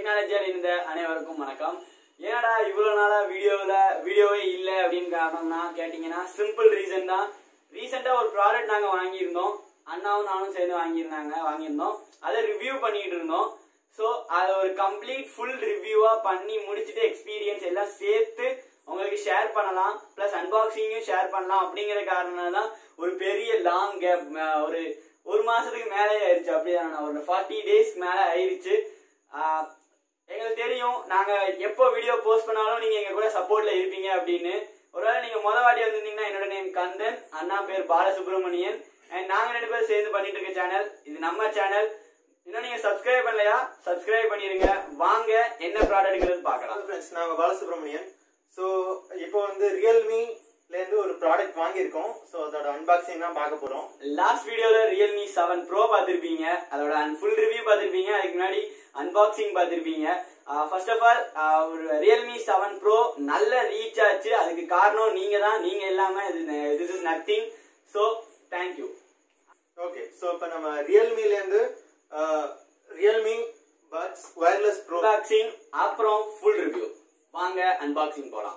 டெக்னாலஜியால் இருந்த அனைவருக்கும் வணக்கம். ஏன்னா இவ்வளவு நாளா வீடியோவே இல்லை அப்படின்னு காரணம்னா கேட்டீங்கன்னா சிம்பிள் ரீசன் தான். ரீசெண்டா ஒரு ப்ராடக்ட் நாங்க வாங்கியிருந்தோம், அண்ணாவும் நானும் சேர்ந்து வாங்கியிருந்தோம். அதை ரிவ்யூ பண்ணிட்டு இருந்தோம். ஸோ அதை ஒரு கம்ப்ளீட் ஃபுல் ரிவ்யூவா பண்ணி முடிச்சுட்டு எக்ஸ்பீரியன்ஸ் எல்லாம் சேர்த்து உங்களுக்கு ஷேர் பண்ணலாம், பிளஸ் அன்பாக்சிங்கும் ஷேர் பண்ணலாம் அப்படிங்கிற காரணம் தான் ஒரு பெரிய லாங் கேப். ஒரு மாசத்துக்கு மேலே ஆயிடுச்சு, அப்படிதான் ஒரு 40 days மேல ஆயிடுச்சு. எங்களுக்கு தெரியும் நாங்க எப்போ வீடியோ போஸ்ட் பண்ணாலும் நீங்க எங்க கூட சப்போர்ட்ல இருப்பீங்க அப்படின்னு. ஒருவேளை நீங்க வாட்டி வந்திருந்தீங்கன்னா, என்னோட நேம் கந்தன், அண்ணா பேர் பாலசுப்ரமணியன், அண்ட் நாங்க 2 பேரும் சேர்ந்து பண்ணிட்டு இருக்க சேனல் இது நம்ம சேனல். இன்னும் நீங்க சப்ஸ்கிரைப் பண்ணலையா? சப்ஸ்கிரைப் பண்ணிருங்க. வாங்க என்ன ப்ராடக்ட்ங்கிறது பார்க்கலாம். ஃப்ரெண்ட்ஸ், நாங்க பாலசுப்ரமணியன். ஸோ இப்போ வந்து ரியல்மில இருந்து ஒரு ப்ராடக்ட் வாங்கியிருக்கோம். ஸோ அதோட அன்பாக்சிங் தான் பார்க்க போறோம். லாஸ்ட் வீடியோல Realme 7 Pro பார்த்திருப்பீங்க, அதோட ஃபுல் ரிவ்யூ பார்த்திருப்பீங்க. அதுக்கு முன்னாடி அன்பாக்சிங் பார்த்திருப்பீங்க. ஃபர்ஸ்ட் ஆஃப் ஆல் ஒரு Realme 7 Pro நல்ல ரீச் ஆச்சு. அதுக்கு காரணம் நீங்க தான். நீங்க இல்லாம this is nothing. So thank you. Okay, so இப்போ நம்ம ரியல்மில இருந்து Realme buds wireless pro unboxing அப்புறம் ஃபுல் ரிவ்யூ. வாங்க அன்பாக்சிங் போலாம்.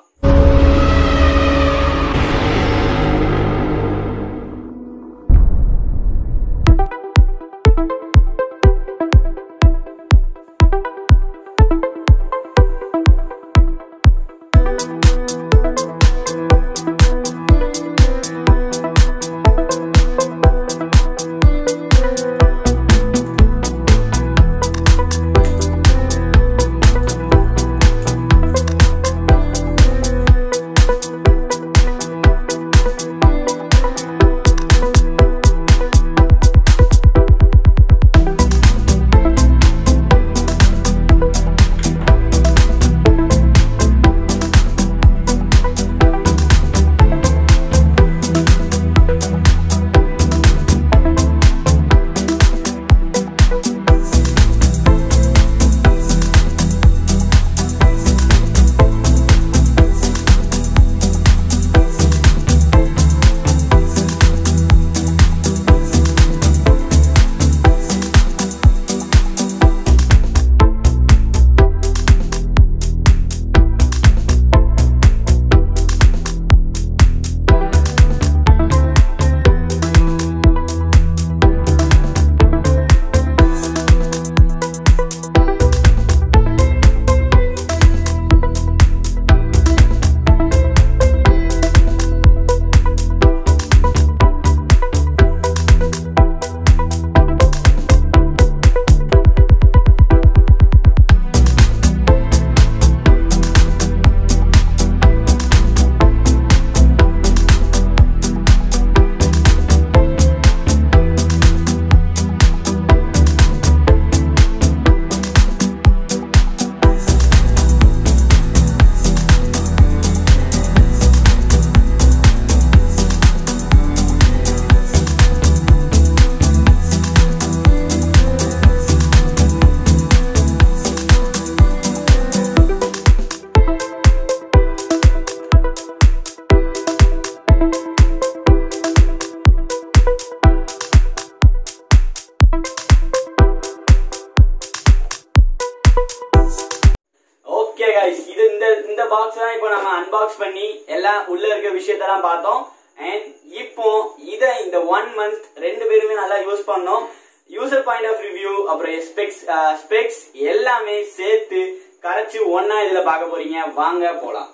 இந்த பாக்ஸ் தான் இப்போ நம்ம அன்பாக்ஸ் பண்ணி எல்லாம் உள்ள இருக்க விஷயத்தெல்லாம் பார்த்தோம். அண்ட் இப்போ இந்த 1 month 2 பேருமே நல்லா யூஸ் பண்ணோம். யூசர் பாயிண்ட் ஆஃப் ரிவ்யூ அப்புறம் ஸ்பெக்ஸ் எல்லாமே சேர்த்து கரைச்சு ஒன்னா இதுல பார்க்க போறீங்க. வாங்க போலாம்.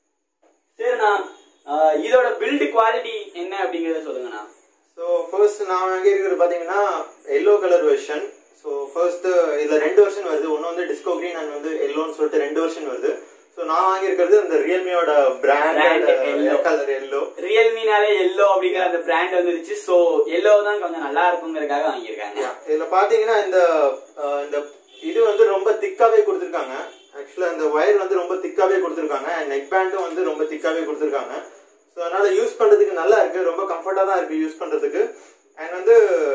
சரிண்ணா, இதோட பில்ட் குவாலிட்டி என்ன அப்படிங்கறத சொல்லுங்கண்ணா. ஸோ ஃபர்ஸ்ட் நான் வாங்கி இருக்கிறது பாத்தீங்கன்னா yellow colour version. So first இதுல 2 வெர்ஷன் வருது. ஒன்னு வந்து டிஸ்கோ கிரீன் அண்ட் வந்து எல்லோன்னு சொல்லிட்டு 2 வெர்ஷன் வருது. ஸோ நான் வாங்கியிருக்கிறது அந்த ரியல்மியோட பிராண்ட் கலர் எல்லோ. ரியல்மினாலே எல்லோ அப்படிங்கிற அந்த பிராண்ட் வந்துருச்சு. ஸோ எல்லோ தான் கொஞ்சம் நல்லா இருக்குங்கிறதுக்காக வாங்கியிருக்காங்க. இதுல பாத்தீங்கன்னா இந்த இது வந்து ரொம்ப திக்காவே கொடுத்துருக்காங்க. ஆக்சுவலா இந்த வயர் வந்து ரொம்ப திக்காவே கொடுத்துருக்காங்க. அண்ட் நெக் பேண்டும் வந்து ரொம்ப திக்காவே கொடுத்துருக்காங்க. ஸோ அதனால யூஸ் பண்றதுக்கு நல்லா இருக்கு, ரொம்ப கம்ஃபர்டா தான் இருக்கு யூஸ் பண்றதுக்கு. அண்ட் வந்து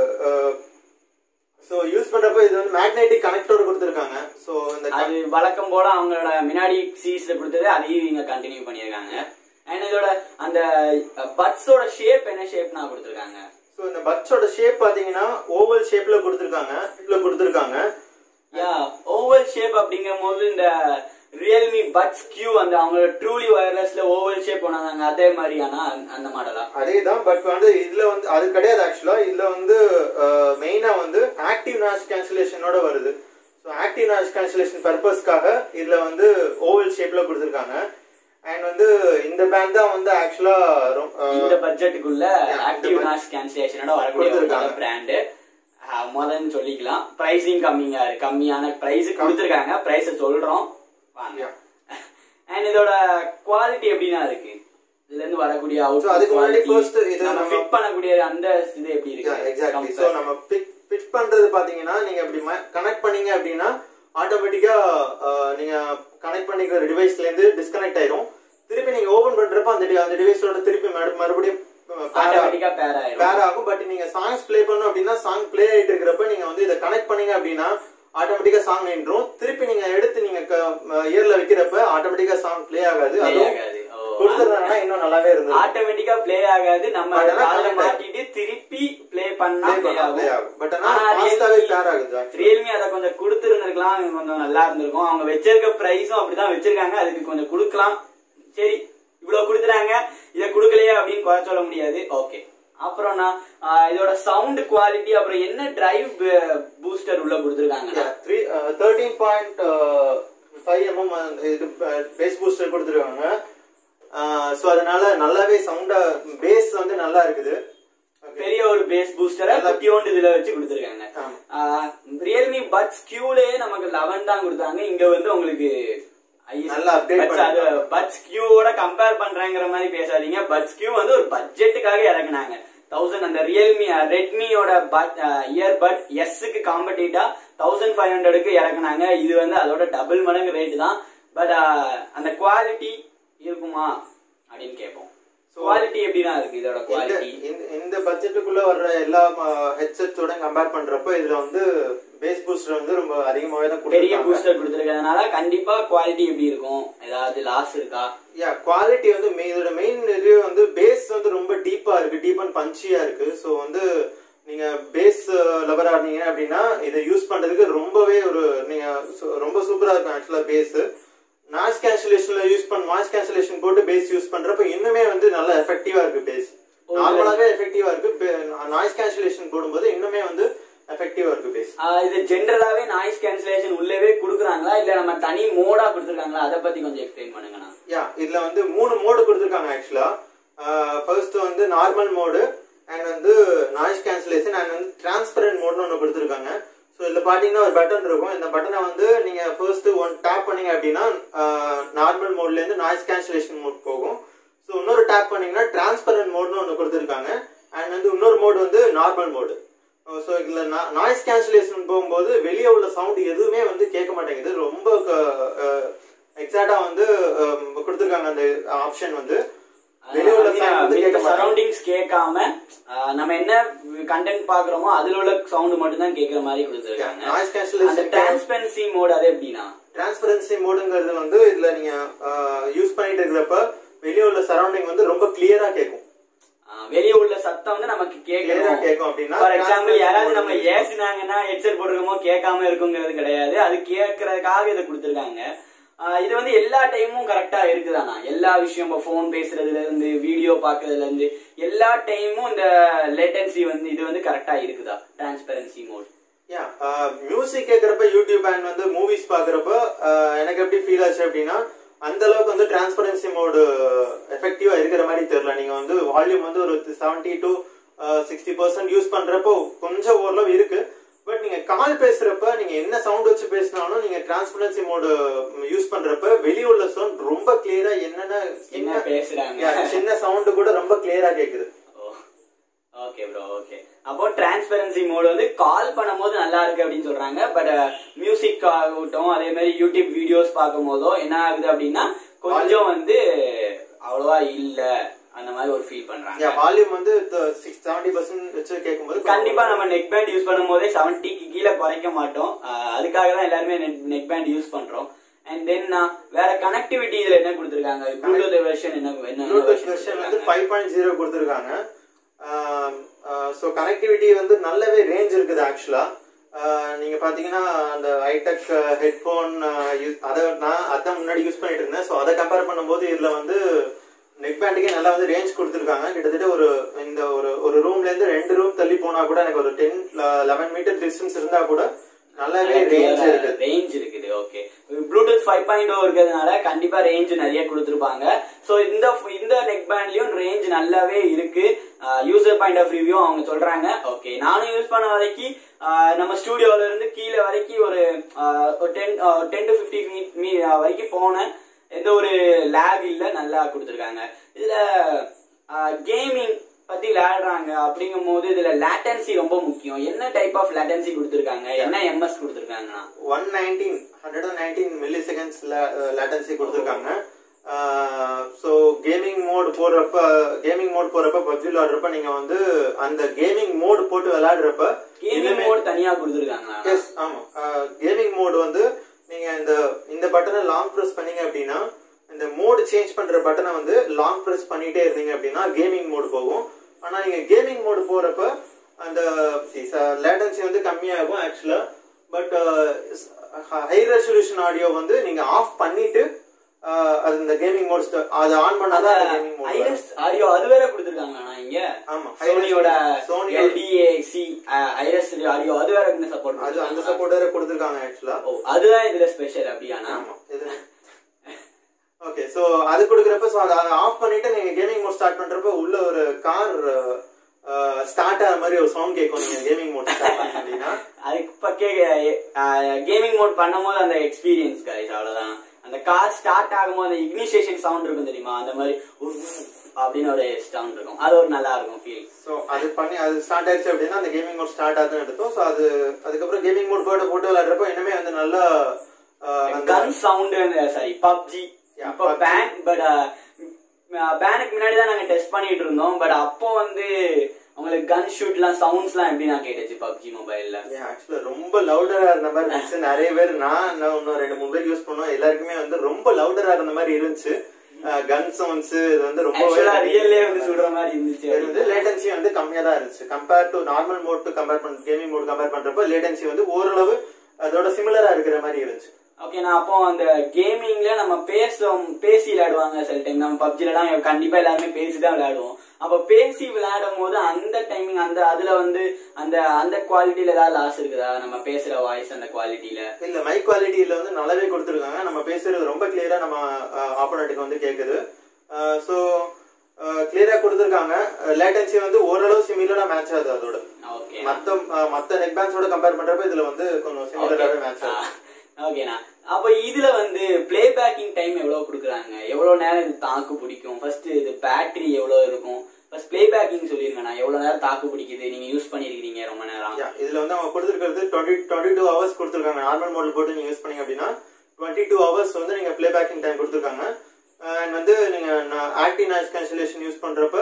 சோ யூஸ் பண்றப்ப இது வந்து மேக்னெட்டிக் கனெக்டரோட கொடுத்திருக்காங்க. சோ இந்த அது வழக்கம் போல அவங்களோட மினாடி சீரிஸ்ல கொடுத்தது அதையும் இங்க கண்டினியூ பண்ணிருக்காங்க. அண்ட் இதோட அந்த பட்ஸோட ஷேப் என்ன ஷேப்னா கொடுத்திருக்காங்க. சோ இந்த பட்ஸோட ஷேப் பாத்தீங்கன்னா ஓவல் ஷேப்ல கொடுத்திருக்காங்க. யா, ஓவல் ஷேப் அப்படிங்கிற அப்படிங்கும் போது இந்த ரியல்மி பட்ஸ் கியூ அந்த அவங்களோட ட்ரூலி வயர்லெஸ்ல ஓவல் ஷேப் போனாங்க அதே மாதிரியான அந்த மாடலா? அதேதான். பட் வந்து இதுல வந்து அது கிடையாது. ஆக்சுவலா இதுல வந்து மெயினா வந்து ஆக்டிவ் நாய்ஸ் கேன்சலேஷனோட வருது. ஸோ ஆக்டிவ் நாய்ஸ் கேன்சலேஷன் பர்பஸ்க்காக இதுல வந்து ஓவல் ஷேப்ல கொடுத்துருக்காங்க. அண்ட் வந்து இந்த பேண்ட் தான் வந்து ஆக்சுவலா இந்த பட்ஜெட்டுக்குள்ள ஆக்டிவ் நாய்ஸ் கேன்சலேஷனோட வரக்கூடிய பிராண்ட் முதல்னு சொல்லிக்கலாம். பிரைசிங் கம்மியான பிரைஸ் கொடுத்துருக்காங்க. பிரைஸ் சொல்றோம் வாங்க. அண்ட் இதோட குவாலிட்டி எப்படின்னா இருக்கு? இதுல இருந்து வரக்கூடிய அதுக்கு முன்னாடி ஃபர்ஸ்ட் இது நம்ம ஃபிட் பண்ணக்கூடிய அந்த இது எப்படி இருக்கு? எக்ஸாக்ட்லி. சோ நம்ம ஃபிட் பண்றது பாத்தீங்கன்னா நீங்க இப்படி கனெக்ட் பண்ணீங்க அப்படின்னா ஆட்டோமேட்டிக்கா நீங்க கனெக்ட் பண்ணிக்கிற டிவைஸ்ல இருந்து டிஸ்கனெக்ட் ஆயிரும். திருப்பி நீங்க ஓபன் பண்றப்ப அந்த டிவைஸோட திருப்பி மறுபடியும் ஆட்டோமேட்டிக்கா பேர் ஆகும். பட் நீங்க சாங்ஸ் ப்ளே பண்ணணும் அப்படின்னா சாங் ப்ளே ஆயிட்டு இருக்கிறப்ப நீங்க வந்து இதை கனெக்ட் பண்ணீங்க அப்படின்னா ஆட்டோமேட்டிக்கா சாங் நின்றும். திருப்பி நீங்க எடுத்து நீங்க இயர்ல வைக்கிறப்ப ஆட்டோமேட்டிக்கா சாங் ப்ளே ஆகாது. கொடுத்துறாங்கன்னா இன்னும் நல்லாவே இருந்தது. ஆட்டோமேட்டிக்கா ப்ளே ஆகாது. நம்ம கால்ல மாட்டிட்டு திருப்பி ப்ளே பண்ணா ப்ளே ஆகும். பட் ஆனா ஃபாஸ்டாவே பேர் ஆகுது. ரியல்மி அத கொஞ்சம் கொடுத்திருந்திருக்கலாம், கொஞ்சம் நல்லா இருந்திருக்கும். அவங்க வச்சிருக்க பிரைஸும் அப்படிதான் வச்சிருக்காங்க. அதுக்கு கொஞ்சம் கொடுக்கலாம். சரி இவ்வளவு கொடுத்துறாங்க, இதை கொடுக்கலையே அப்படின்னு குறை சொல்ல முடியாது. ஓகே. அப்புறம் இதோட சவுண்ட் குவாலிட்டி, அப்புறம் என்ன டிரைவ் பூஸ்டர் உள்ள கொடுத்துருக்காங்க? 13.5 mm இது பேஸ் பூஸ்டர் கொடுத்துருக்காங்க. சோ அதனால நல்லாவே சவுண்டா பேஸ் வந்து நல்லா இருக்குது. பெரிய ஒரு பேஸ் பூஸ்டரை குட்டியோண்டு இதுல வச்சு கொடுத்துருக்காங்க. ரியல்மி பட்ஸ் கியூலயே நமக்கு 11 தான் கொடுத்தாங்க. இங்க வந்து உங்களுக்கு பட்ஸ் கியூவோட கம்பேர் பண்றேங்கிற மாதிரி பேசாதீங்க. பட்ஸ் கியூ வந்து ஒரு பட்ஜெட்டுக்காக இறக்குனாங்க. 1000 அந்த ரியல்மி ரெட்மியோட இயர்பட் எஸ்க்கு காம்படிட்டா 1500க்கு இறக்குனாங்க. இது வந்து அதோட டபுள் மடங்கு ரேட்டு தான். பட் அந்த குவாலிட்டி இருக்குமா அப்படின்னு கேட்போம். குவாலிட்டி எப்படிதான் இருக்கு இதோட குவாலிட்டி? இந்த பட்ஜெட்டுக்குள்ள வர்ற எல்லா ஹெட்செட்ஸோட கம்பேர் பண்றப்ப இதுல வந்து பேஸ் பூஸ்டர் வந்து ரொம்ப அதிகமாவே தான் பெரிய பூஸ்டர் கொடுத்திருக்கிறதுனால கண்டிப்பா குவாலிட்டி எப்படி இருக்கும்? ஏதாவது லாஸ் இருக்கா? குவாலிட்டி வந்து இதோட மெயின் இது வந்து பேஸ் வந்து ரொம்ப டீப்பா இருக்கு, டீப் அண்ட் பஞ்சியா இருக்கு. ஸோ வந்து நீங்க பேஸ் லெவரா இருந்தீங்க அப்படின்னா இதை யூஸ் பண்றதுக்கு ரொம்பவே நீங்க ரொம்ப சூப்பரா இருக்கும். ஆக்சுவலா பேஸ் நாய்ஸ் கேன்சலேஷன்ல நாய்ஸ் கேன்சலேஷன் போட்டு பேஸ் யூஸ் பண்றப்ப இன்னுமே வந்து நல்ல எஃபெக்டிவா இருக்கு. பேஸ் நார்மலாவே எஃபெக்டிவா இருக்கு. நாய்ஸ் கேன்சலேஷன் போடும்போது இன்னுமே வந்து எஃபெக்டிவா இருக்கு பேஸ். இது ஜெனரலாவே நாய்ஸ் கேன்சலேஷன் உள்ளவே கொடுக்குறாங்களா இல்ல நம்ம தனி மோடா கொடுத்துருக்காங்களா? அதை பத்தி கொஞ்சம் எக்ஸ்பிளைன் பண்ணுங்கண்ணா. இதுல வந்து 3 மோடு கொடுத்துருக்காங்க ஆக்சுவலா. ஃபர்ஸ்ட் வந்து நார்மல் மோடு, அண்ட் வந்து நாய்ஸ் கேன்சலேஷன், அண்ட் வந்து டிரான்ஸ்பரண்ட் மோட்னு ஒன்று கொடுத்துருக்காங்க. ஸோ இதுல பாத்தீங்கன்னா ஒரு பட்டன் இருக்கும். இந்த பட்டனை வந்து நீங்க ஃபர்ஸ்ட் டேப் பண்ணீங்க அப்படின்னா நார்மல் மோட்ல இருந்து நாய்ஸ் கேன்சலேஷன் மோட் போகும். ஸோ இன்னொரு டேப் பண்ணீங்கன்னா டிரான்ஸ்பரண்ட் மோட்னு ஒன்று கொடுத்துருக்காங்க. அண்ட் வந்து இன்னொரு மோடு வந்து நார்மல் மோடு. ஸோ இதுல நாய்ஸ் கேன்சலேஷன் போகும்போது வெளியே உள்ள சவுண்ட் எதுவுமே வந்து கேட்க மாட்டேங்குது. ரொம்ப எக்ஸாக்டா வந்து கொடுத்துருக்காங்க அந்த ஆப்ஷன் வந்து. சரௌண்டிங்ஸ் கேட்காம நம்ம என்ன கண்டென்ட் பாக்குறோமோ அதுல உள்ள சவுண்ட் மட்டும் தான் கேட்கிற மாதிரி கொடுத்துருக்காங்க. நாய்ஸ் கேன்சலேஷன் டிரான்ஸ்பரன்சி மோட் அது எப்படின்னா? டிரான்ஸ்பரன்சி மோடுங்கிறது வந்து இதுல நீங்க யூஸ் பண்ணிட்டு இருக்கிறப்ப வெளியே உள்ள சரௌண்டிங் வந்து ரொம்ப கிளியரா கேட்கும். வெளியே உள்ள சத்தம் வந்து நமக்கு கேட்கும் அப்படின்னா, ஃபார் எக்ஸாம்பிள் யாராவது நம்ம ஏசினாங்கன்னா ஹெட்செட் போட்டுருக்கோமோ கேட்காம இருக்குங்கிறது கிடையாது. அது கேட்கறதுக்காக இதை கொடுத்துருக்காங்க. இது வந்து எல்லா டைமும் கரெக்டா இருக்குதானா? எல்லா விஷயம் போன் பேசுறதுல இருந்து வீடியோ பாக்குறதுல இருந்து எல்லா டைமும் இந்த லேட்டன்சி வந்து இது வந்து கரெக்டா இருக்குதா டிரான்ஸ்பரன்சி மோட்? மியூசிக் கேட்கறப்ப யூடியூப் அண்ட் வந்து மூவிஸ் பாக்குறப்ப எனக்கு எப்படி ஃபீல் ஆச்சு அப்படின்னா அந்த அளவுக்கு வந்து டிரான்ஸ்பரன்சி மோடு எஃபெக்டிவா இருக்கிற மாதிரி தெரியல. நீங்க வந்து வால்யூம் வந்து ஒரு 70 to 60% யூஸ் பண்றப்போ கொஞ்சம் ஓரளவு இருக்கு. பட் நீங்க கால் பேசுறப்ப நீங்க என்ன சவுண்ட் வச்சு பேசினாலும் நீங்க டிரான்ஸ்பரன்சி மோடு யூஸ் பண்றப்ப வெளியே உள்ள சவுண்ட் ரொம்ப கிளியரா என்ன பேசுறாங்க சின்ன சவுண்ட் கூட ரொம்ப கிளியரா கேக்குது. Okay bro, okay. அப்போ டிரான்ஸ்பரன்சி மோட் வந்து கால் பண்ணும்போது நல்லா இருக்கு அப்படின்னு சொல்றாங்க. பட் மியூசிக் ஆகட்டும் அதே மாதிரி யூடியூப் வீடியோஸ் பார்க்கும் போதோ என்ன ஆகுது அப்படின்னா கொஞ்சம் வந்து அவ்வளவா இல்ல அந்த மாதிரி ஒரு ஃபீல் பண்றாங்க. வால்யூம் வந்து 70% வச்சு கேட்கும்போது கண்டிப்பா நம்ம நெக் பேண்ட் யூஸ் பண்ணும் போதே 70க்கு கீழே குறைக்க மாட்டோம். அதுக்காக தான் எல்லாருமே நெக் பேண்ட் யூஸ் பண்றோம். அண்ட் தென் வேற கனெக்டிவிட்டி இதுல என்ன கொடுத்திருக்காங்க? ப்ளூடூத் வெர்ஷன் என்ன ப்ளூடூத் வெர்ஷன் வந்து 5.0 கொடுத்திருக்காங்க. ஸோ கனெக்டிவிட்டி வந்து நல்லாவே ரேஞ்ச் இருக்குது ஆக்சுவலா. நீங்க பாத்தீங்கன்னா அந்த ஹைடெக் ஹெட்ஃபோன் அதை நான் அதான் முன்னாடி யூஸ் பண்ணிட்டு இருந்தேன். ஸோ அதை கம்பேர் பண்ணும்போது இதுல வந்து நெக் பேண்டுக்கே நல்லா வந்து ரேஞ்ச் கொடுத்துருக்காங்க. கிட்டத்தட்ட ஒரு ரூம்ல இருந்து 2 ரூம் தள்ளி போனா கூட எனக்கு ஒரு 10-11 மீட்டர் டிஸ்டன்ஸ் இருந்தா கூட நல்லாவே ரேஞ்ச் இருக்குது. ஓகே, ப்ளூடூத் 5.0 இருக்கிறதுனால கண்டிப்பா ரேஞ்ச் நிறைய கொடுத்துருப்பாங்க. ஸோ இந்த நெக் பேண்ட்லயும் ரேஞ்ச் நல்லாவே இருக்கு. யூசர் பாயிண்ட் ஆஃப் ரிவ்யூ அவங்க சொல்றாங்க. ஓகே, நானும் யூஸ் பண்ண வரைக்கும் நம்ம ஸ்டூடியோல இருந்து கீழே வரைக்கும் ஒரு 10 to 15 வரைக்கும் போனேன். எந்த ஒரு லேக் இல்ல, நல்லா கொடுத்துருக்காங்க. இதுல கேமிங் பத்தி விளையாடுறாங்க அப்படிங்கும் போது இதுல லேட்டன்சி ரொம்ப முக்கியம். என்ன டைப் ஆஃப் லேட்டன்சி கொடுத்துருக்காங்க, என்ன எம்எஸ் கொடுத்துருக்காங்கன்னா 119 மில்லி செகண்ட்ஸ் லேட்டன்சி கொடுத்துருக்காங்க. ஸோ கேமிங் மோட் போறப்ப பப்ஜி விளையாடுறப்ப நீங்க வந்து அந்த கேமிங் மோட் போட்டு விளையாடுறப்ப கேமிங் மோட் தனியா கொடுத்துருக்காங்க. எஸ், ஆமா. கேமிங் மோட் வந்து நீங்க இந்த பட்டனை லாங் பிரஸ் பண்ணீங்க அப்படின்னா, இந்த மோட் சேஞ்ச் பண்ற பட்டனை வந்து லாங் பிரஸ் பண்ணிட்டே இருந்தீங்க அப்படின்னா கேமிங் மோட் போகும். ஆனா நீங்க கேமிங் மோட் போறப்ப அந்த லேட்டன்சி வந்து கம்மியாகும் ஆக்சுவலா. பட் ஹை ரெசல்யூஷன் ஆடியோ வந்து நீங்க ஆஃப் பண்ணிட்டு அது இந்த கேமிங் மோட் அது ஆன் பண்ணாதான் கேமிங் மோட். ஐரஸ் ஆடியோ அது வேற கொடுத்திருக்காங்க இங்க. ஆமா, சோனி LDAC ஐரஸ் ஆடியோ அது வேற சப்போர்ட், அது அந்த சப்போர்ட் வேற கொடுத்திருக்காங்க ஆக்சுவலா. அதுதான் இதுல ஸ்பெஷல் அப்படியானா? ஆமா. ஓகே, சோ அது கொடுக்கறப்ப சோ அதை ஆஃப் பண்ணிட்டு நீங்க கேமிங் மோட் ஸ்டார்ட் பண்றப்ப உள்ள ஒரு கார் ஸ்டார்ட் ஆகிற மாதிரி ஒரு சவுண்ட் கேட்கும். நீங்க கேமிங் மோட் ஸ்டார்ட் பண்ணீங்க அப்படின்னா அதுக்கு கேமிங் மோட் பண்ணும்போது அந்த எக்ஸ்பீரியன்ஸ் கைஸ் அவ்வளவுதான். அந்த கார் ஸ்டார்ட் ஆகும்போது அந்த இக்னிஷியேஷன் சவுண்ட் இருக்கும் தெரியுமா, அந்த மாதிரி அப்படின்னு ஒரு சவுண்ட் இருக்கும். அது ஒரு நல்லா இருக்கும் ஃபீல். சோ அது பண்ணி அது ஸ்டார்ட் ஆயிடுச்சு அப்படின்னா அந்த கேமிங் மோட் ஸ்டார்ட் ஆகுதுன்னு எடுத்தோம். சோ அதுக்கப்புறம் கேமிங் மோட் போட்டு விளையாடுறப்ப இன்னுமே வந்து நல்லா கன் சவுண்ட். சாரி, பப்ஜி பேனுக்கு முன்னாடி தான் நாங்க டெஸ்ட் பண்ணிட்டு இருந்தோம். பட் அப்போ வந்து உங்களுக்கு கன் ஷூட்லாம் சவுண்ட்ஸ்லாம் எப்படி நான் கேட்டுச்சு பப்ஜி மொபைல்ல. ஆக்சுவலா ரொம்ப லவுடரா இருந்த மாதிரி இருந்துச்சு. நிறைய பேர் நான் இன்னும் 2-3 பேர் யூஸ் பண்ணோம். எல்லாருக்குமே வந்து ரொம்ப லவுடரா இருந்த மாதிரி இருந்துச்சு. கன் சவுண்ட்ஸ் இது வந்து ரொம்ப ரியல்லே வந்து சுடுற மாதிரி இருந்துச்சு. லேட்டன்சி வந்து கம்மியா தான் இருந்துச்சு compare to normal mode gaming mode compare பண்றப்ப லேட்டன்சி வந்து ஓரளவு அதோட சிமிலரா இருக்கிற மாதிரி இருந்துச்சு. ஓகே, நான் அப்போ அந்த கேமிங்ல நம்ம பேசி விளையாடுவாங்க சில டைம். நம்ம பப்ஜிலாம் கண்டிப்பா எல்லாருமே பேசிதான் விளையாடுவோம். அப்ப பேசி விளையாடும் போது அந்த டைமிங் அதுல வந்து அந்த குவாலிட்டியில ஏதாவது லாஸ் இருக்குதா? நம்ம பேசுற வாய்ஸ் அந்த குவாலிட்டியில இல்ல, மைக் குவாலிட்டியில வந்து நல்லாவே கொடுத்துருக்காங்க. நம்ம பேசுறது ரொம்ப கிளியரா நம்ம ஆப்போனன்ட்டுக்கு வந்து கேக்குது. சோ கிளியரா கொடுத்துருக்காங்க. லேட்டன்சி வந்து ஓரளவு சிமிலரா மேட்ச் ஆகுது அதோட. மத்த நெக் பேண்ட்ஸோட கம்பேர் பண்றப்ப இதுல வந்து கொஞ்சம் சிமிலராவே மேட்ச் ஆகுது. ஓகேண்ணா, அப்ப இதுல வந்து பிளே பேக்கிங் டைம் எவ்வளவு கொடுக்குறாங்க, எவ்வளவு நேரம் இது தாக்கு பிடிக்கும், ஃபர்ஸ்ட் இது பேட்டரி எவ்வளவு இருக்கும், ஃபர்ஸ்ட் பிளே பேக்கிங் சொல்லிருங்கண்ணா. எவ்வளவு நேரம் தாக்கு பிடிக்குது, நீங்க யூஸ் பண்ணிருக்கீங்க ரொம்ப நேரம்? இதுல வந்து அவங்க கொடுத்துருக்கிறது 22 ஹவர்ஸ் கொடுத்துருக்காங்க. நார்மல் மாடல் போட்டு நீங்க யூஸ் பண்ணீங்க அப்படின்னா 22 ஹவர்ஸ் வந்து நீங்க பிளே பேக்கிங் டைம் கொடுத்துருக்காங்க. அண்ட் வந்து நீங்க ஆக்டிவ் நாய்ஸ் கேன்சலேஷன் யூஸ் பண்றப்ப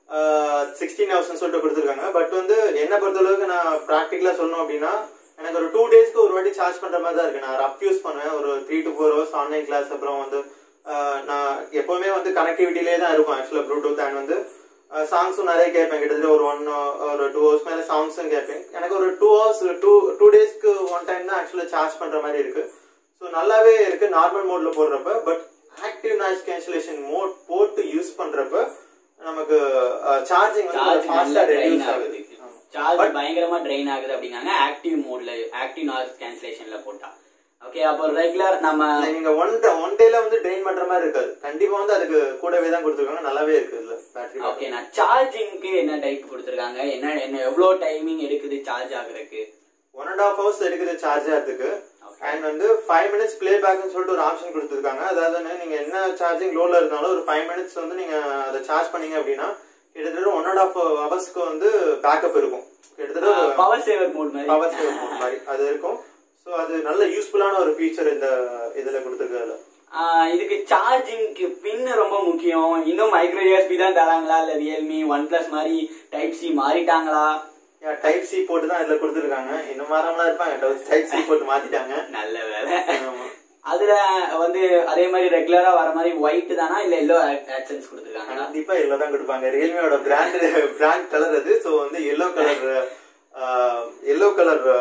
16 ஹவர்ஸ் சொல்லிட்டு கொடுத்துருக்காங்க. பட் வந்து என்ன பொறுத்தளவுக்கு நான் பிராக்டிகலா சொல்லணும் அப்படின்னா எனக்கு ஒரு 2 டேஸ்க்கு ஒரு வாட்டி சார்ஜ் பண்ற மாதிரி தான் இருக்கு. நான் ரஃப் யூஸ் பண்ணுவேன் ஒரு 3 to 4 ஹவர்ஸ் ஆன்லைன் கிளாஸ். அப்புறம் வந்து நான் எப்பவுமே வந்து கனெக்டிவிட்டிலே தான் இருக்கும் ஆக்சுவலா ப்ளூடூத். அண்ட் வந்து சாங்ஸும் நிறைய கேட்பேன். கிட்டத்தட்ட ஒரு 2 ஹவர்ஸ் மேல சாங்ஸும் கேட்பேன். எனக்கு ஒரு 2 டேஸ்க்கு ஒன் டைம் தான் ஆக்சுவலா சார்ஜ் பண்ற மாதிரி இருக்கு. ஸோ நல்லாவே இருக்கு நார்மல் மோட்ல போடுறப்ப. But active noise cancellation mode போட்டு யூஸ் பண்றப்ப நமக்கு சார்ஜிங் வந்து ஃபாஸ்டா ரெடியூஸ் ஆகுது. சார்ஜ் பயங்கரமா ட்ரெயின் ஆகுது அப்படிங்காங்க ஆக்டிவ் மோட்ல, ஆக்டிவ் நாய்ஸ் கேன்சலேஷன்ல போட்டா. ஓகே, அப்போ ரெகுலர் நம்ம நீங்க ஒன் டேல வந்து ட்ரெயின் பண்ற மாதிரி இருக்காது. கண்டிப்பா வந்து அதுக்கு கூடவே தான் கொடுத்துருக்காங்க. நல்லாவே இருக்கு இதுல பேட்டரி. ஓகே, நான் சார்ஜிங்க்கு என்ன டைப் கொடுத்துருக்காங்க, என்ன எவ்வளவு டைமிங் எடுக்குது சார்ஜ் ஆகுறதுக்கு? 1.5 ஹவர்ஸ் எடுக்குது சார்ஜ் ஆகிறதுக்கு. அண்ட் வந்து 5 minutes பிளே பேக்னு சொல்லிட்டு ஒரு ஆப்ஷன் கொடுத்துருக்காங்க. அதாவது நீங்க என்ன சார்ஜிங் லோல இருந்தாலும் ஒரு 5 minutes வந்து நீங்க அதை சார்ஜ் பண்ணீங்க அப்படின்னா கிட்டத்தட்ட 1.5 ஹவர்ஸ்க்கு வந்து பேக்கப் இருக்கும். கிட்டத்தட்ட பவர் சேவர் மோட் மாதிரி அது இருக்கும். சோ அது நல்ல யூஸ்ஃபுல்லான ஒரு ஃபீச்சர் இந்த இதுல கொடுத்துருக்காங்க. இதுக்கு சார்ஜிங்க்கு பின் ரொம்ப முக்கியம். இன்னும் மைக்ரோ USB தான் தராங்களா இல்ல ரியல்மி OnePlus மாதிரி டைப் சி மாறிட்டாங்களா? டைப் சி போட்டு தான் இதுல கொடுத்துருக்காங்க. இன்னும் மாறாமலாம் இருப்பாங்க. டைப் சி போட்டு மாத்திட்டாங்க. நல்ல வேலை. அதுல வந்து அதே மாதிரி ரெகுலரா வர மாதிரி ஒயிட் தானா இல்ல எல்லோ ஆக்சன்ஸ் கொடுத்துருக்காங்க? கண்டிப்பா எல்லோ தான் கொடுப்பாங்க. ரியல்மியோட பிராண்ட் கலர் அது. சோ வந்து எல்லோ கலர்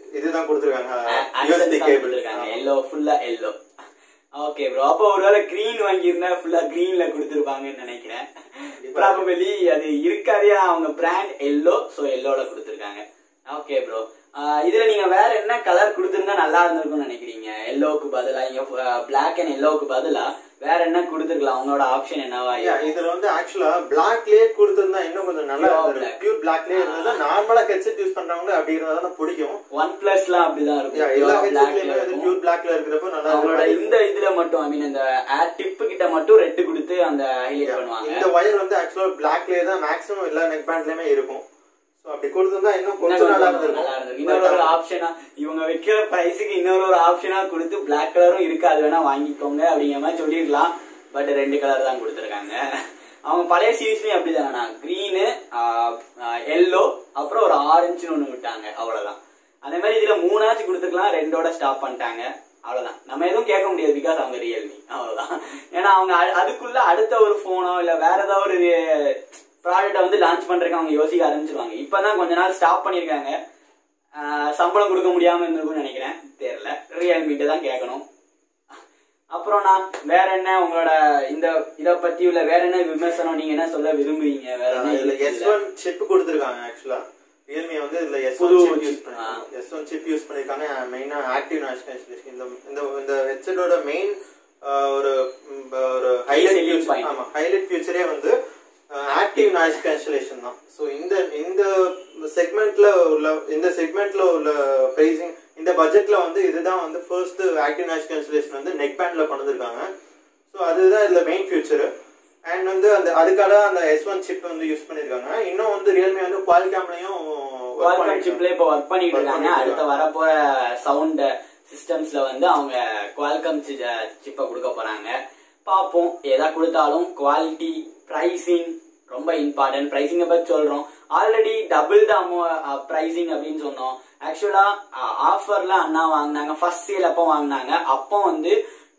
இதுதான் கொடுத்துருக்காங்க, USB கேபிள் இருக்காங்க, எல்லோ, ஃபுல்லா எல்லோ. ஓகே ப்ரோ, அப்போ ஒருவேளை கிரீன் வாங்கியிருந்தா ஃபுல்லா கிரீன்ல கொடுத்துருப்பாங்கன்னு நினைக்கிறேன். ப்ராபபிலி அது இருக்காதே, அவங்க பிராண்ட் எல்லோ, ஸோ எல்லோல கொடுத்துருக்காங்க. ஓகே ப்ரோ, இதுல நீங்க வேற என்ன கலர் கொடுத்துருந்தா நல்லா இருந்திருக்கும்னு நினைக்கிறீங்க? எல்லோவுக்கு பதிலா இங்க பிளாக் அண்ட் எல்லோவுக்கு பதிலா வேற என்ன கொடுத்துருக்கலாம்? அவங்களோட ஆப்ஷன் என்னவா? இதுல வந்து ஆக்சுவலா பிளாக்லயே கொடுத்திருந்தா இன்னும் கொஞ்சம் நல்லா இருக்கும். பியூர் பிளாக்லயே இருந்தா நார்மலா ஹெட்செட் யூஸ் பண்றவங்க அப்படி இருந்தா தான் பிடிக்கும். OnePlusலாம் அப்படிதான் இருக்கும். எல்லா ஹெட்செட்லயுமே பியூர் பிளாக்ல இருக்கிறப்ப நல்லா அவங்களோட இந்த இதுல மட்டும், ஐ மீன் இந்த ஏர் டிப் கிட்ட மட்டும் ரெட் கொடுத்து அந்த ஹைலைட் பண்ணுவாங்க. இந்த வயர் வந்து ஆக்சுவலா பிளாக்லயே தான் மேக்ஸிமம் எல்லா நெக் பேண்ட்லயுமே இருக்கும். சோ அப்படி கொடுத்திருந்தா இன்னும் கொஞ்சம் நல்லா இருந்திருக்கும். இன்னொரு ஆப்ஷனா இவங்க வைக்கிற பிரைஸுக்கு இன்னொரு ஆப்ஷனா கொடுத்து பிளாக் கலரும் இருக்கு, அது வேணா வாங்கிக்கோங்க அப்படிங்கிற மாதிரி சொல்லிடலாம். பட் 2 கலர் தான் கொடுத்துருக்காங்க. அவங்க பழைய சீரீஸ்லயும் அப்படிதானா, கிரீனு, எல்லோ, அப்புறம் ஒரு ஆரஞ்சுன்னு ஒண்ணு விட்டாங்க, அவ்வளவுதான். அதே மாதிரி இதுல 3 கொடுத்துருக்கலாம், 2 ஸ்டாப் பண்ணிட்டாங்க, அவ்வளவுதான். நம்ம எதுவும் கேட்க முடியாது, பிகாஸ் அவங்க ரியல்மி, அவ்வளவுதான். ஏன்னா அவங்க அதுக்குள்ள அடுத்த ஒரு போனோ இல்ல வேற ஏதாவது ஒரு ப்ராடக்ட வந்து லான்ச் பண்றதுக்கு அவங்க யோசிக்க ஆரம்பிச்சிருவாங்க. இப்பதான் கொஞ்ச நாள் ஸ்டாப் பண்ணிருக்காங்க, சம்பளம் கொடுக்க முடியாம இருந்திருக்கும்னு நினைக்கிறேன், தெரியல. ரியல்மிட்ட தான் கேட்கணும். அப்புறம் நான் வேற என்ன உங்களோட இந்த இத பத்தி உள்ள வேற என்ன விமர்சனம், நீங்க என்ன சொல்ல விரும்புறீங்க? வேற என்ன? இதுல S1 சிப் கொடுத்திருக்காங்க. ஆக்சுவலா ரியல்மி வந்து இதுல S1 சிப் யூஸ் பண்ணிருக்காங்க. மெயினா ஆக்டிவ் நாய்ஸ் கேன்சலேஷன். இந்த ஹெட்செட்டோட மெயின் ஒரு ஹைலைட் ஃபியூச்சரே வந்து ஆக்டிவ் நாய்ஸ் கேன்சலேஷன் தான். ஸோ இந்த செக்மெண்ட்ல உள்ள பிரைசிங், இந்த பட்ஜெட்ல வந்து இதுதான் வந்து ஃபர்ஸ்ட் ஆக்டிவ் நாய்ஸ் கேன்சலேஷன் வந்து நெக் பேண்ட்ல கொண்டு வந்திருக்காங்க. ஸோ அதுதான் இதுல மெயின் ஃபியூச்சர். அண்ட் வந்து அதுக்காக அந்த S1 சிப் வந்து யூஸ் பண்ணிருக்காங்க. இன்னும் வந்து ரியல்மி வந்து குவால்காம்லயும் சிப்ல இப்போ ஒர்க் பண்ணிட்டு இருக்காங்க. அடுத்த வரப்போற சவுண்ட் சிஸ்டம்ஸ்ல வந்து அவங்க குவால்காம் சிப்பை கொடுக்க போறாங்க. பார்ப்போம். எதா கொடுத்தாலும் குவாலிட்டி, பிரைசிங் ரொம்ப இம்பார்ட்டன்ட். பிரைசிங்கை பத்தி சொல்றோம், ஆல்ரெடி டபுள் த பிரைசிங் அப்படின்னு சொன்னோம். ஆக்சுவலா ஆஃபர்ல அண்ணா வாங்கினாங்க, ஃபர்ஸ்ட் சேல் அப்போ வாங்கினாங்க. அப்போ வந்து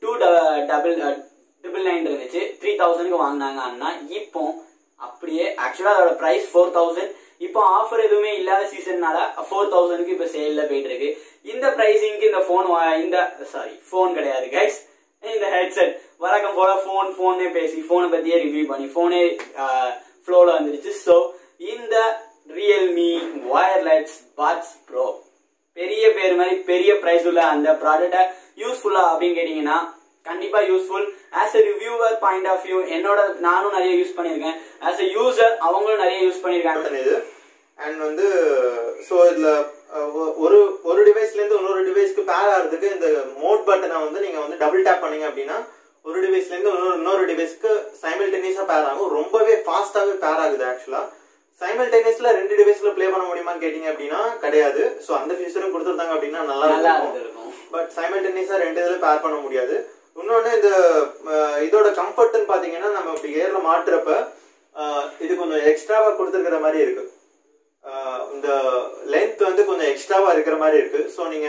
2,999 இருந்துச்சு, 3,000க்கு வாங்கினாங்க அண்ணா. இப்போ அப்படியே ஆக்சுவலா அதோட பிரைஸ் 4,000. இப்போ ஆஃபர் எதுவுமே இல்லாத சீசன்னால 4,000க்கு இப்ப சேல்ல போயிட்டு இருக்கு. இந்த பிரைசிங்க்கு இந்த போன் கிடையாது கைஸ், இந்த ஹெட்செட் வழக்கம் போல போனே பேசி போனை பத்தியே ரிவ்யூ பண்ணி போனே ஃப்ளோல வந்துருச்சு. ஸோ இந்த ரியல்மி வயர்லெஸ் பட்ஸ் ப்ரோ பெரிய பேர் மாதிரி பெரிய பிரைஸ் உள்ள அந்த ப்ராடக்ட யூஸ்ஃபுல்லா அப்படின்னு கேட்டீங்கன்னா கண்டிப்பா useful. As a reviewer point of view நானும் நிறைய யூஸ் பண்ணிருக்கேன். ஆஸ் எ யூசர் அவங்களும் நிறைய யூஸ் பண்ணிருக்காங்க. அண்ட் வந்து ஸோ இதுல ஒரு டிவைஸ்ல இருந்து இன்னொரு டிவைஸ்க்கு பேர் ஆகிறதுக்கு இந்த மோட் பட்டனை வந்து நீங்க வந்து டபுள் டேப் பண்ணீங்க அப்படின்னா ஒரு டிவைஸ்ல இருந்து இன்னொரு டிவைஸ்க்கு சைமல்டேனியஸா பேர் ஆகும். ரொம்பவே ஃபாஸ்டாவே பேர் ஆகுது. ஆக்சுவலா சைமல்டேனியஸ்ல 2 டிவைஸ்ல பிளே பண்ண முடியுமான்னு கேட்டீங்க அப்படின்னா கிடையாது. ஸோ அந்த ஃபீச்சரும் கொடுத்துருந்தாங்க அப்படின்னா நல்லா இருக்கும். பட் சைமல்டேனியஸா 2 இதுல பேர் பண்ண முடியாது. இன்னொன்னு இதோட கம்ஃபர்ட்னு பாத்தீங்கன்னா நம்ம இப்படி ஏர்ல மாட்டுறப்ப இது கொஞ்சம் எக்ஸ்ட்ராவா கொடுத்துருக்கிற மாதிரி இருக்கு. இந்த லென்த் வந்து கொஞ்சம் எக்ஸ்ட்ராவா இருக்கிற மாதிரி இருக்கு. ஸோ நீங்க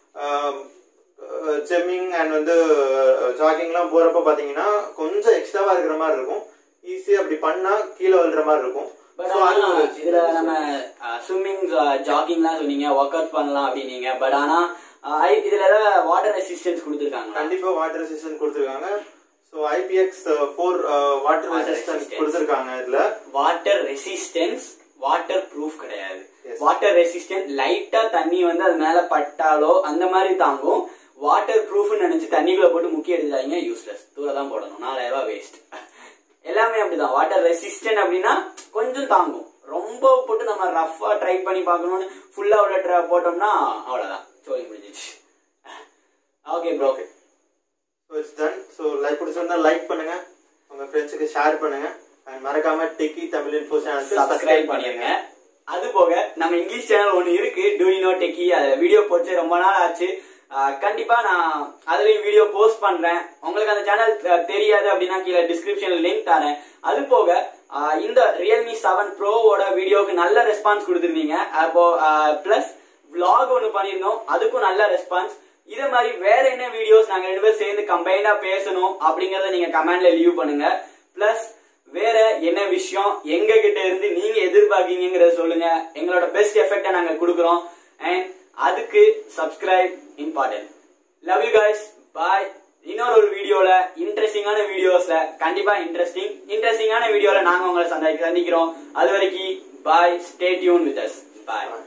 ஜெம்மிங் அண்ட் வந்து ஜாகிங்லாம் போறப்ப பாத்தீங்கன்னா கொஞ்சம் எக்ஸ்ட்ராவா இருக்கிற மாதிரி இருக்கும். ஈஸியா அப்படி பண்ணா கீழே விழுற மாதிரி இருக்கும். இதுல நம்ம ஸ்விம்மிங் ஜாகிங்லாம் சொன்னீங்க, ஒர்க் அவுட் பண்ணலாம் அப்படின்னீங்க. பட் ஆனா இதுல ஏதாவது வாட்டர் ரெசிஸ்டன்ஸ் கொடுத்துருக்காங்க? கண்டிப்பா வாட்டர் ரெசிஸ்டன்ஸ் கொடுத்துருக்காங்க. ஸோ IPX4 வாட்டர் ரெசிஸ்டன்ஸ் கொடுத்துருக்காங்க. இதுல வாட்டர் ரெசிஸ்டன்ஸ், வாட்டர் ப்ரூஃப் கிடையாது. வாட்டர் ரெசிஸ்டன்ட், லைட்டா தண்ணி வந்து அது மேல பட்டாலோ அந்த மாதிரி தாங்கும். வாட்டர் ப்ரூஃப் நினைச்சு தண்ணிக்குள்ள போட்டு முக்கிய எடுத்துட்டாங்க, யூஸ்லெஸ், தூர தான் போடணும், 4000 ரூபாய் வேஸ்ட். எல்லாமே அப்படிதான். வாட்டர் ரெசிஸ்டன்ட் அப்படின்னா கொஞ்சம் தாங்கும். ரொம்ப போட்டு நம்ம ரஃபா ட்ரை பண்ணி பார்க்கணும்னு ஃபுல்லா உள்ள போட்டோம்னா அவ்வளவுதான், சோழி முடிஞ்சிச்சு. Okay bro, okay, so it's done. So like பிடிச்சிருந்தா லைக் பண்ணுங்க, உங்க ஃப்ரெண்ட்ஸுக்கு ஷேர் பண்ணுங்க, அண்ட் மறக்காம டெக்கி தமிழ் இன்ஃபோ சேனலுக்கு சப்ஸ்கிரைப் பண்ணிருங்க. அது போக நம்ம இங்கிலீஷ் சேனல் ஒன்னு இருக்கு, டூ யூ நோ டெக்கி. அதுல வீடியோ போட்டு ரொம்ப நாள் ஆச்சு. கண்டிப்பா நான் அதுலயும் வீடியோ போஸ்ட் பண்றேன். உங்களுக்கு அந்த சேனல் தெரியாது அப்படின்னா கீழே டிஸ்கிரிப்ஷன்ல லிங்க் தரேன். அது போக இந்த ரியல்மி 7 ப்ரோவோட வீடியோக்கு நல்ல ரெஸ்பான்ஸ் கொடுத்துருந்தீங்க. அப்போ பிளஸ் vlog ஒன்னு பண்ணிருந்தோம், அதுக்கும் நல்ல ரெஸ்பான்ஸ். இதே மாதிரி வேற என்ன வீடியோஸ் நாங்க 2 பேரும் சேர்ந்து கம்பைனா பேசணும் அப்படிங்கறத நீங்க கமெண்ட்ல லீவ் பண்ணுங்க. பிளஸ் வேற என்ன விஷயம் எங்க கிட்ட இருந்து நீங்க எதிர்பார்க்கீங்கிறத சொல்லுங்க. எங்களோட பெஸ்ட் எஃபெக்ட நாங்க கொடுக்குறோம். அண்ட் அதுக்கு subscribe important. Love you guys, bye. இன்னொரு வீடியோல இன்ட்ரெஸ்டிங்கான வீடியோஸ்ல கண்டிப்பா இன்ட்ரெஸ்டிங்கான வீடியோல நாங்க உங்களை சந்திக்கிறோம். அது வரைக்கும் bye. Stay tune with us. Bye.